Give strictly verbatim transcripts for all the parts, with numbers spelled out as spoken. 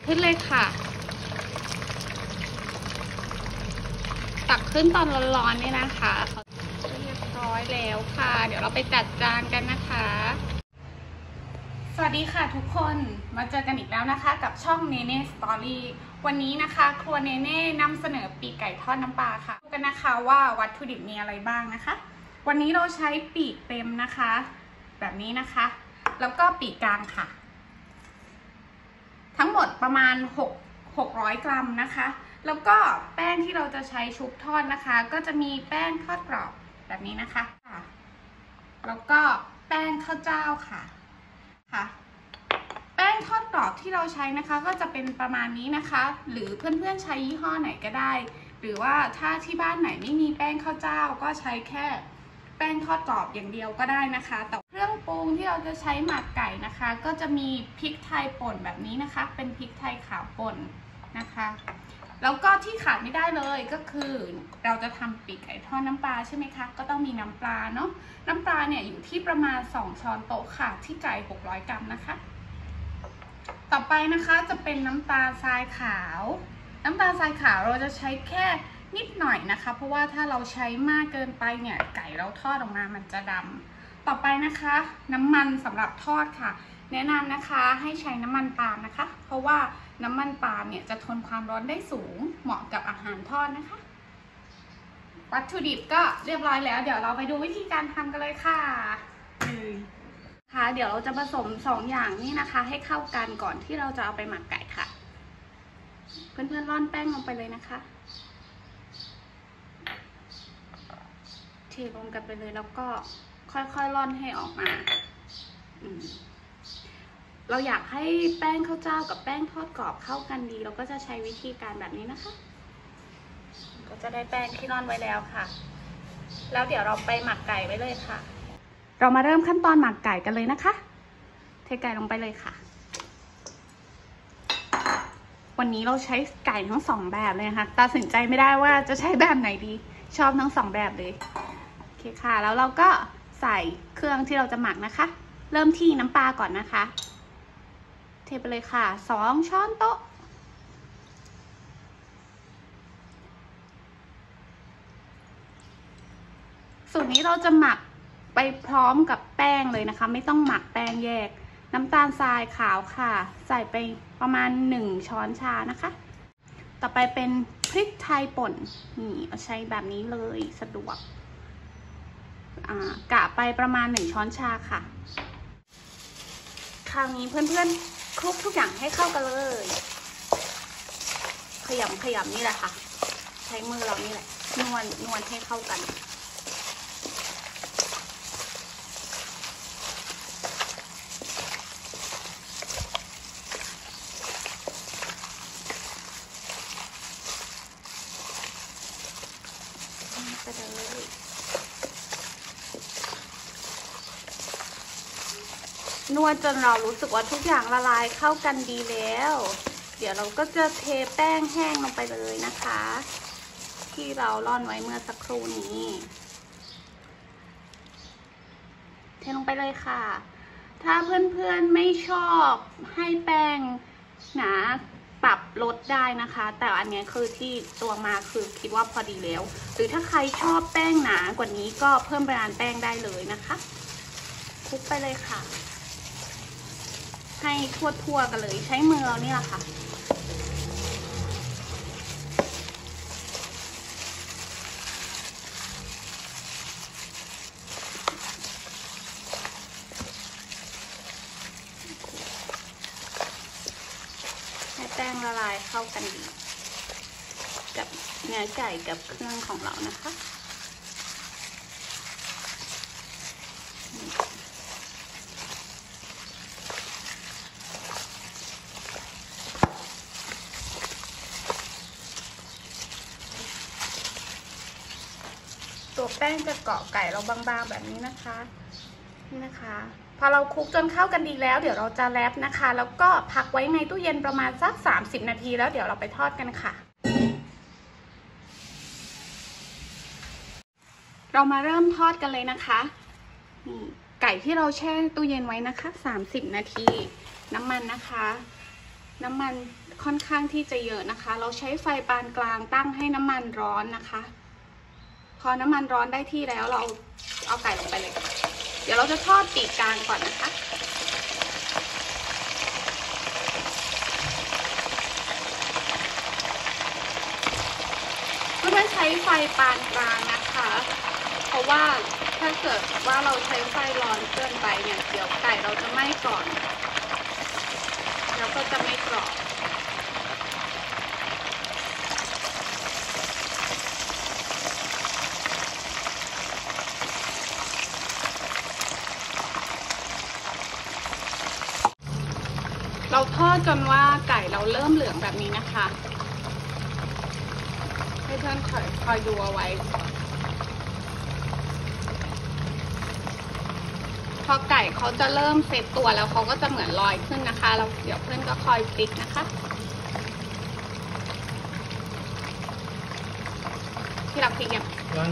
ขึ้นเลยค่ะตักขึ้นตอนร้อนๆนี่นะคะเรียบร้อยแล้วค่ะเดี๋ยวเราไปจัดจานกันนะคะสวัสดีค่ะทุกคนมาเจอกันอีกแล้วนะคะกับช่องเนเน่สตอรี่วันนี้นะคะครัวเนเน่นำเสนอปีกไก่ทอดน้ำปลาค่ะดูกันนะคะว่าวัตถุดิบมีอะไรบ้างนะคะวันนี้เราใช้ปีกเต็มนะคะแบบนี้นะคะแล้วก็ปีกกลางค่ะทั้งหมดประมาณหกร้อยกรัมนะคะแล้วก็แป้งที่เราจะใช้ชุบทอดนะคะก็จะมีแป้งทอดกรอบแบบนี้นะคะแล้วก็แป้งข้าวเจ้าค่ะค่ะแป้งทอดกรอบที่เราใช้นะคะก็จะเป็นประมาณนี้นะคะหรือเพื่อนๆใช้ยี่ห้อไหนก็ได้หรือว่าถ้าที่บ้านไหนไม่มีแป้งข้าวเจ้าก็ใช้แค่แป้งทอดกรอบอย่างเดียวก็ได้นะคะแต่เครื่องปรุงที่เราจะใช้หมักไก่นะคะก็จะมีพริกไทยป่นแบบนี้นะคะเป็นพริกไทยขาวป่นนะคะแล้วก็ที่ขาดไม่ได้เลยก็คือเราจะทำปีกไก่ทอดน้ำปลาใช่ไหมคะก็ต้องมีน้ำปลาเนาะน้ำปลาเนี่ยอยู่ที่ประมาณสองช้อนโต๊ะค่ะที่ไก่หกร้อยกรัมนะคะต่อไปนะคะจะเป็นน้ำตาลทรายขาวน้ำตาลทรายขาวเราจะใช้แค่นิดหน่อยนะคะเพราะว่าถ้าเราใช้มากเกินไปเนี่ยไก่เราทอดออกมามันจะดำต่อไปนะคะน้ำมันสำหรับทอดค่ะแนะนำนะคะให้ใช้น้ำมันปาล์มนะคะเพราะว่าน้ำมันปาล์มเนี่ยจะทนความร้อนได้สูงเหมาะกับอาหารทอดนะคะวัตถุดิบก็เรียบร้อยแล้วเดี๋ยวเราไปดูวิธีการทำกันเลยค่ะค่ะเดี๋ยวเราจะผสมสองอย่างนี้นะคะให้เข้ากันก่อนที่เราจะเอาไปหมักไก่ค่ะเพื่อนๆร่อนแป้งลงไปเลยนะคะเทลงกันไปเลยแล้วก็ค่อยๆร่อนให้ออกมาเราอยากให้แป้งข้าวเจ้ากับแป้งทอดกรอบเข้ากันดีเราก็จะใช้วิธีการแบบนี้นะคะก็จะได้แป้งที่ร่อนไว้แล้วค่ะแล้วเดี๋ยวเราไปหมักไก่ไว้เลยค่ะเรามาเริ่มขั้นตอนหมักไก่กันเลยนะคะเทไก่ลงไปเลยค่ะวันนี้เราใช้ไก่ทั้งสองแบบเลยนะคะตัดสินใจไม่ได้ว่าจะใช้แบบไหนดีชอบทั้งสองแบบเลยโอเคค่ะแล้วเราก็ใส่เครื่องที่เราจะหมักนะคะเริ่มที่น้ำปลาก่อนนะคะเทไปเลยค่ะสองช้อนโต๊ะสูตรนี้เราจะหมักไปพร้อมกับแป้งเลยนะคะไม่ต้องหมักแป้งแยกน้ำตาลทรายขาวค่ะใส่ไปประมาณหนึ่งช้อนชานะคะต่อไปเป็นพริกไทยป่นนี่เอาใช้แบบนี้เลยสะดวกกะไปประมาณหนึ่งช้อนชาค่ะคราวนี้เพื่อนๆคลุกทุกอย่างให้เข้ากันเลยขยำขยำนี่แหละค่ะใช้มือเรานี่แหละนวลนวลให้เข้ากันไปเลยนวดจนเรารู้สึกว่าทุกอย่างละลายเข้ากันดีแล้วเดี๋ยวเราก็จะเทแป้งแห้งลงไปเลยนะคะที่เราร่อนไว้เมื่อสักครู่นี้เทลงไปเลยค่ะถ้าเพื่อนๆไม่ชอบให้แป้งหนาปรับลดได้นะคะแต่อันนี้คือที่ตัวมาคือคิดว่าพอดีแล้วหรือถ้าใครชอบแป้งหนากว่านี้ก็เพิ่มปริมาณแป้งได้เลยนะคะคลุกไปเลยค่ะให้ทั่วๆกันเลยใช้มือเรานี่แหละค่ะให้แป้งละลายเข้ากันดีกับเนื้อไก่กับเครื่องของเรานะคะตัวแป้งจะเกาะไก่เราบางๆแบบนี้นะคะนี่นะคะพอเราคลุกจนเข้ากันดีแล้วเดี๋ยวเราจะแรปนะคะแล้วก็พักไว้ในตู้เย็นประมาณสักสามสิบนาทีแล้วเดี๋ยวเราไปทอดกันค่ะเรามาเริ่มทอดกันเลยนะคะนี่ไก่ที่เราแช่ตู้เย็นไว้นะคะสามสิบนาทีน้ำมันนะคะน้ำมันค่อนข้างที่จะเยอะนะคะเราใช้ไฟปานกลางตั้งให้น้ำมันร้อนนะคะพอน้ำมันร้อนได้ที่แล้วเราเอาไก่ลงไปเลยค่ะเดี๋ยวเราจะทอดปีกกลางก่อนนะคะเพื่อใช้ไฟปานกลางนะคะเพราะว่าถ้าเกิดว่าเราใช้ไฟร้อนเกินไปเนี่ยเดี๋ยวไก่เราจะไหม้ก่อนแล้วก็จะไม่กรอบเราทอดจนว่าไก่เราเริ่มเหลืองแบบนี้นะคะให้เพื่อนคอยคอยดูเอาไว้พอไก่เขาจะเริ่มเซตตัวแล้วเขาก็จะเหมือนลอยขึ้นนะคะเราเดี๋ยวเพื่อนก็คอยพลิกนะคะที่เราพลิกยัง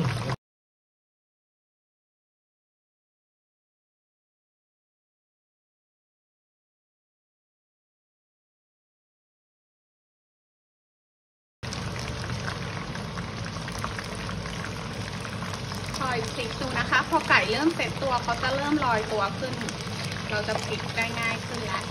คอยพลิกดูนะคะพอไก่เริ่มเซตตัวเขาจะเริ่มลอยตัวขึ้นเราจะพลิกได้ง่ายขึ้นแล้ว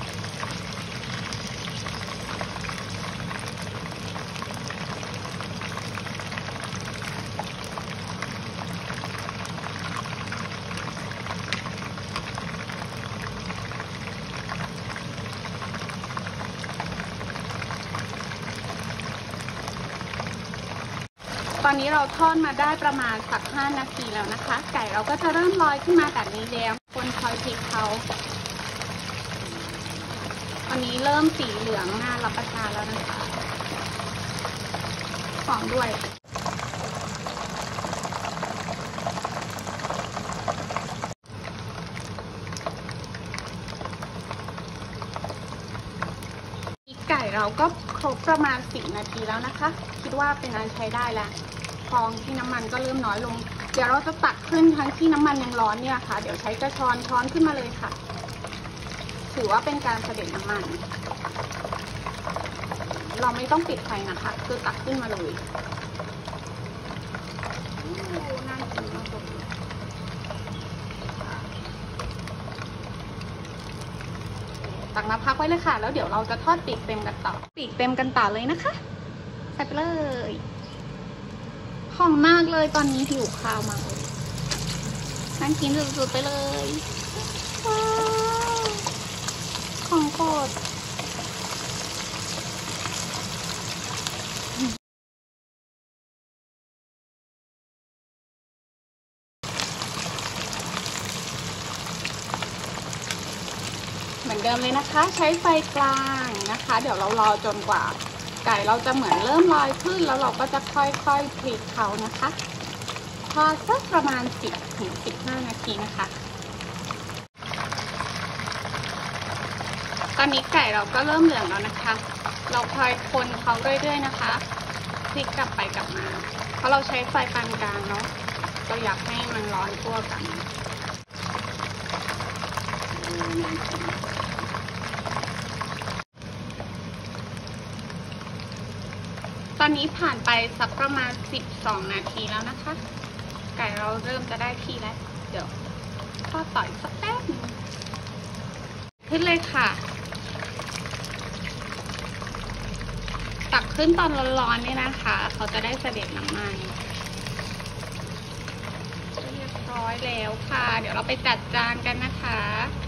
ตอนนี้เราทอดมาได้ประมาณสักห้านาทีแล้วนะคะไก่เราก็จะเริ่มลอยขึ้นมาแบบนี้แล้วคนคอยพลิกเขาตอนนี้เริ่มสีเหลืองน่ารับประทานแล้วนะคะหอมด้วยไก่เราก็ครบประมาณสิบนาทีแล้วนะคะคิดว่าเป็นอันใช้ได้แล้วฟองที่น้ำมันก็เริ่มน้อยลงเดี๋ยวเราจะตักขึ้นทั้งที่น้ำมันยังร้อนเนี่ยค่ะเดี๋ยวใช้กระชอนช้อนขึ้นมาเลยค่ะถือว่าเป็นการเสด็จน้ำมันเราไม่ต้องปิดไฟนะคะคือตักขึ้นมาเลยน่ากินมากเลยตักมาพักไว้เลยค่ะแล้วเดี๋ยวเราจะทอดปีกเต็มกันต่อปีกเต็มกันต่อเลยนะคะใส่ไปเลยหอมมากเลยตอนนี้หิวข้าวมากเลยนั่งกินสุดๆไปเลยว้าวของโปรดเหมือนเดิมเลยนะคะใช้ไฟกลางนะคะเดี๋ยวเรารอจนกว่าไก่เราจะเหมือนเริ่มลอยขึ้นแล้วเราก็จะค่อยๆพลิกเขานะคะทอดสักประมาณ สิบถึงสิบห้า นาทีนะคะตอนนี้ไก่เราก็เริ่มเหลืองแล้วนะคะเราคอยคนเขาเรื่อยๆนะคะพลิกกลับไปกลับมาเพราะเราใช้ไฟปานกลางเนาะเราอยากให้มันร้อนทั่วกันตอนนี้ผ่านไปสักประมาณสิบสองนาทีแล้วนะคะไก่เราเริ่มจะได้ที่แล้วเดี๋ยวทอดต่อยสักแป๊บนึงขึ้นเลยค่ะตักขึ้นตอนร้อนๆเนี่ยนะคะเขาจะได้เสด็จน้ำมันเรียบร้อยแล้วค่ะเดี๋ยวเราไปจัดจานกันนะคะ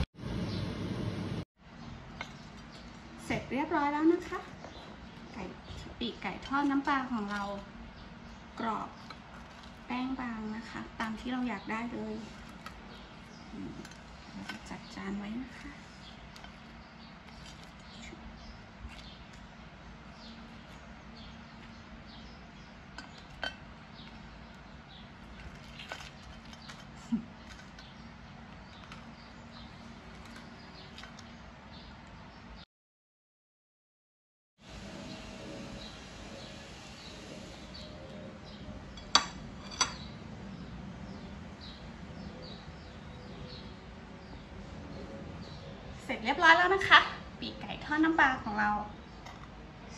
เสร็จเรียบร้อยแล้วนะคะไก่ปีกไก่ทอดน้ำปลาของเรากรอบแป้งบางนะคะตามที่เราอยากได้เลยเราจะจัดจานไว้นะคะเสร็จเรียบร้อยแล้วนะคะปีกไก่ทอดน้ำปลาของเรา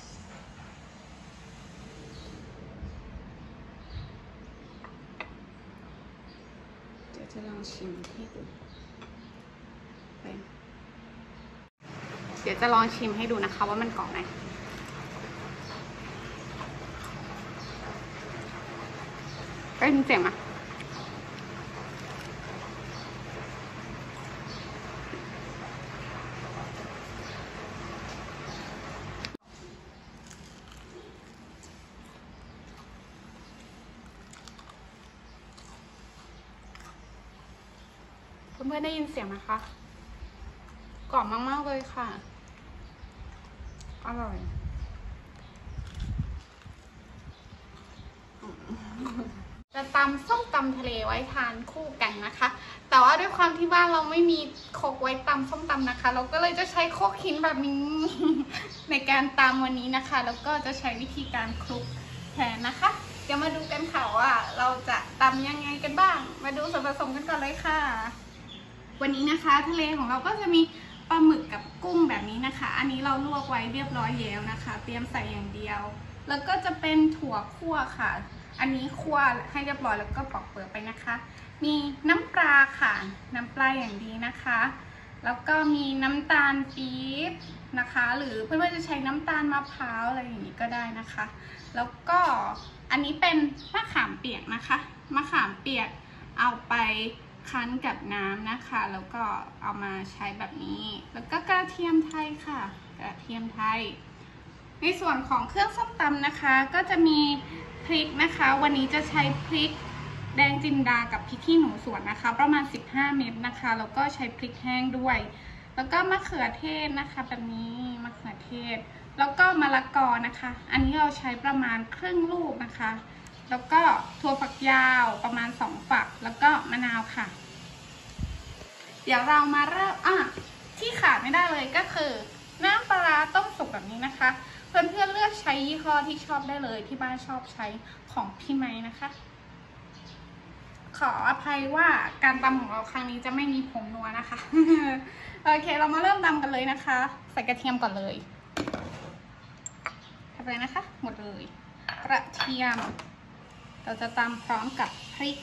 จะลองชิมให้ดูเดี๋ยวจะลองชิมให้ดูนะคะว่ามันกรอบไหมได้ยินเสียงไหมเพื่อนๆได้ยินเสียงไหมคะกรอบมากๆเลยค่ะอร่อยจะตำส้มตำทะเลไว้ทานคู่กันนะคะแต่ว่าด้วยความที่บ้านเราไม่มีโครกไว้ตำส้มตำนะคะเราก็เลยจะใช้โครกหินแบบนี้ในการตำวันนี้นะคะแล้วก็จะใช้วิธีการคลุกแทนนะคะเดี๋ยวมาดูกันค่ะว่าเราจะตำยังไงกันบ้างมาดูส่วนผสมกันก่อนเลยค่ะวันนี้นะคะทะเลของเราก็จะมีปลาหมึกกับกุ้งแบบนี้นะคะอันนี้เราลวกไว้เรียบร้อยแล้วนะคะเตรียมใส่อย่างเดียวแล้วก็จะเป็นถั่วคั่วค่ะอันนี้คั่วให้เรียบร้อยแล้วก็ปอกเปลือกไปนะคะมีน้ำปลาค่ะน้ำปลาอย่างดีนะคะแล้วก็มีน้ำตาลปี๊บนะคะหรือเพื่อนๆจะใช้น้ำตาลมะพร้าวอะไรอย่างนี้ก็ได้นะคะแล้วก็อันนี้เป็นมะขามเปียกนะคะมะขามเปียกเอาไปคั้นกับน้ำนะคะแล้วก็เอามาใช้แบบนี้แล้วก็กระเทียมไทยค่ะกระเทียมไทยในส่วนของเครื่องส้มตำนะคะก็จะมีพริกนะคะวันนี้จะใช้พริกแดงจินดากับพริกขี้หนูสวนนะคะประมาณสิบห้าเม็ดนะคะแล้วก็ใช้พริกแห้งด้วยแล้วก็มะเขือเทศนะคะแบบนี้มะเขือเทศแล้วก็มะละกอนะคะอันนี้เราใช้ประมาณครึ่งลูกนะคะแล้วก็ถั่วฝักยาวประมาณสองฝักแล้วก็มะนาวค่ะเดี๋ยวเรามาเริ่มอ่ะที่ขาดไม่ได้เลยก็คือน้ำปลาต้มสุกแบบนี้นะคะเพื่อนๆเลือกใช้ยี่ห้อที่ชอบได้เลยที่บ้านชอบใช้ของพี่ไม้นะคะขออภัยว่าการตำของเราครั้งนี้จะไม่มีผงนัวนะคะ โอเคเรามาเริ่มตำกันเลยนะคะใส่กระเทียมก่อนเลยทำเลยนะคะหมดเลยกระเทียมเราจะตำพร้อมกับพริก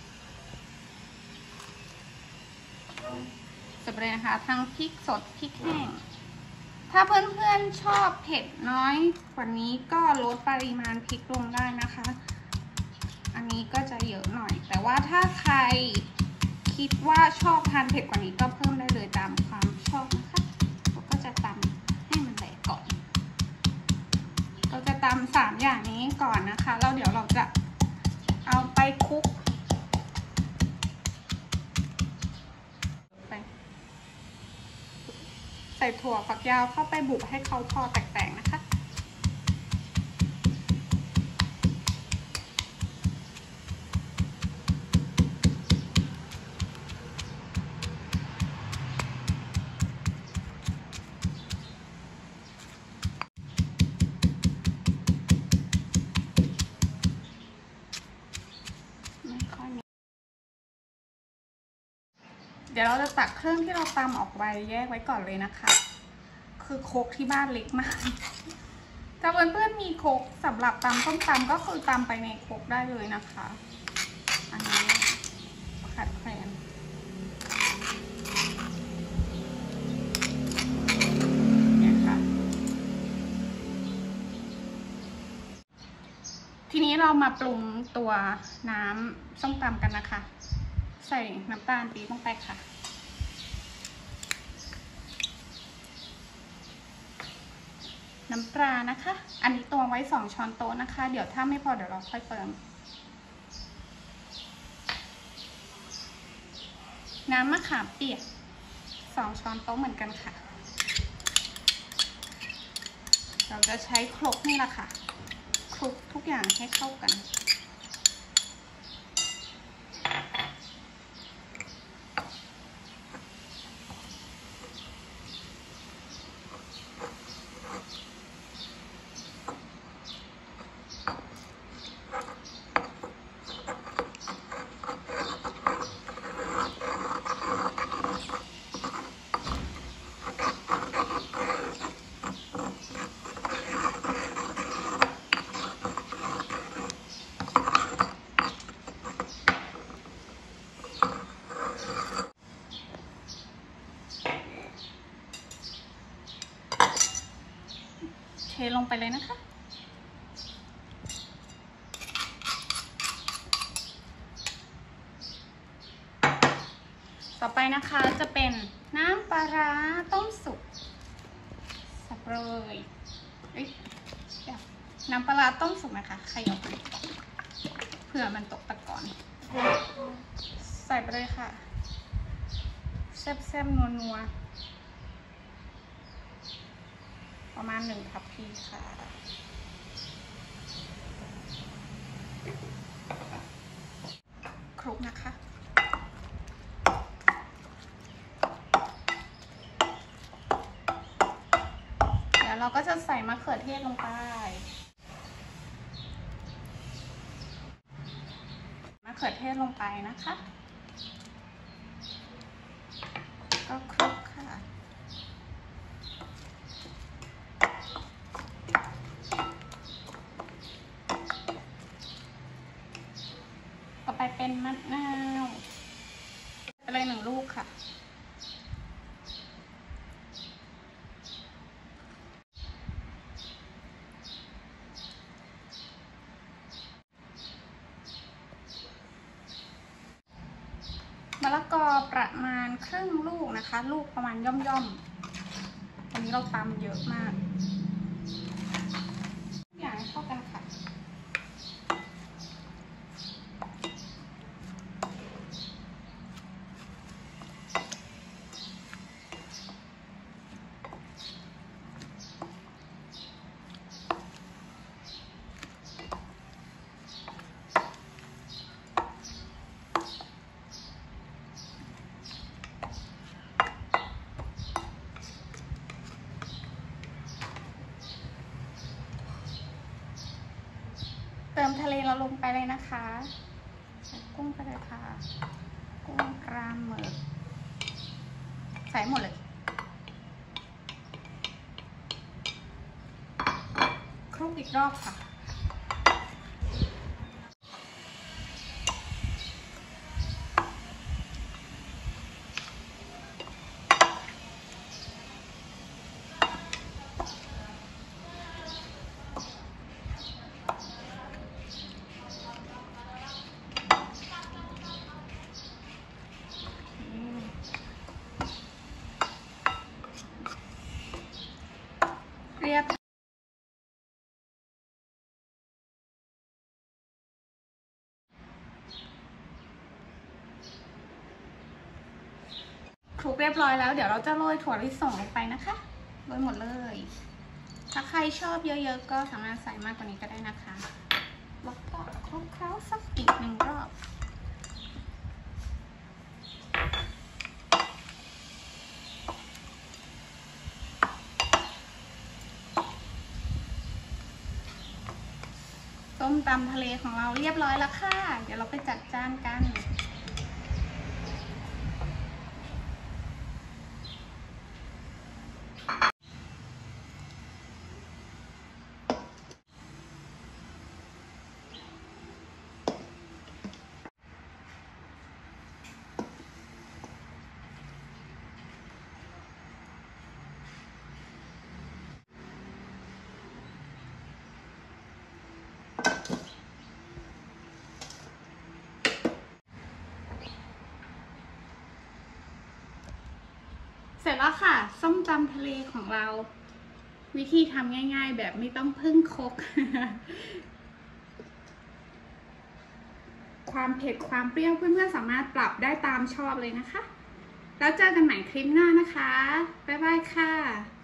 จะไปเลยนะคะทั้งพริกสดพริกแห้งถ้าเพื่อนๆชอบเผ็ดน้อยกว่านี้ก็ลดปริมาณพริกลงได้นะคะอันนี้ก็จะเยอะหน่อยแต่ว่าถ้าใครคิดว่าชอบทานเผ็ดกว่านี้ก็เพิ่มได้เลยตามความชอบนะคะเราก็จะตำให้มันแหลกก่อนเราจะตำสามอย่างนี้ก่อนนะคะแล้วเดี๋ยวเราจะเอาไปคลุกใส่ถั่วฝักยาวเข้าไปบุบให้เขาพอแตกๆนะคะเดี๋ยวเราจะตักเครื่องที่เราตำออกไปแยกไว้ก่อนเลยนะคะคือโคกที่บ้านเล็กมากถ้าเพื่อนๆมีโคกสำหรับตำต้มตำก็คือตำไปในโคกได้เลยนะคะอันนี้ขัดแคลนเนี่ยค่ะทีนี้เรามาปรุงตัวน้ำส้มตำกันนะคะใส่น้ำตาลปี๊บลงไปค่ะน้ำปลานะคะอันนี้ตวงไว้สองช้อนโต๊ะนะคะเดี๋ยวถ้าไม่พอเดี๋ยวเราค่อยเติมน้ำมะขามเปียกสองช้อนโต๊ะเหมือนกันค่ะเราจะใช้ครกนี่แหละค่ะคลุกทุกอย่างให้เข้ากันลงไปเลยนะคะต่อไปนะคะจะเป็นน้ำปลาร้าต้มสุกสับเลยน้ำปลาร้าต้มสุกนะคะขยับเผื่อมันตกตะกอนใส่ไปเลยค่ะแซ่บๆนัวๆประมาณหนึ่งทัพพีค่ะคลุกนะคะเดี๋ยวเราก็จะใส่มะเขือเทศลงไปมะเขือเทศลงไปนะคะก็คลุกค่ะต่อไปเป็นมะนาวอะไรหนึ่งลูกค่ะมะละกอประมาณครึ่งลูกนะคะลูกประมาณย่อมๆวันนี้เราตำเยอะมากทุกอย่างให้เข้ากันค่ะเติมทะเลเราลงไปเลยนะคะใส่กุ้งไปเลยค่ะกุ้งกรามหมึกใส่หมดเลยคลุกอีกรอบค่ะเรียบคลุกเรียบร้อยแล้วเดี๋ยวเราจะโรยถั่วลิสงลงไปนะคะโรยหมดเลยถ้าใครชอบเยอะๆก็สามารถใส่มากกว่านี้ก็ได้นะคะแล้วก็คลุกเคล้าสักอีกหนึ่งรอบส้มตำทะเลของเราเรียบร้อยแล้วค่ะเดี๋ยวเราไปจัดจานกันเสร็จแล้วค่ะส้มตำทะเลของเราวิธีทำง่ายๆแบบไม่ต้องพึ่งครก ความเผ็ดความเปรี้ยวเพื่อนๆสามารถปรับได้ตามชอบเลยนะคะแล้วเจอกันใหม่คลิปหน้านะคะบ๊ายบายค่ะ